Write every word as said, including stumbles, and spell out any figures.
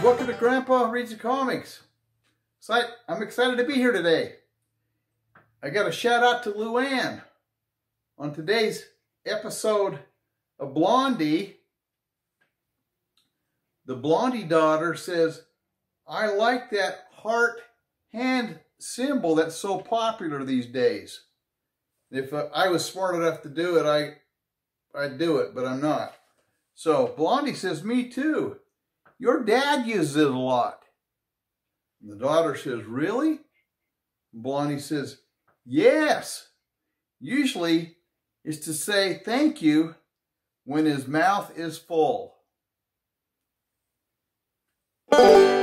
welcome to Grandpa Reads the Comics. So I'm excited to be here today. I got a shout out to Luann on today's episode of Blondie. The Blondie daughter says, I like that heart hand symbol that's so popular these days. If I was smart enough to do it, I, I'd do it, but I'm not. So Blondie says, me too. Your dad uses it a lot. And the daughter says, really? Blondie says, yes. Usually it's to say thank you when his mouth is full.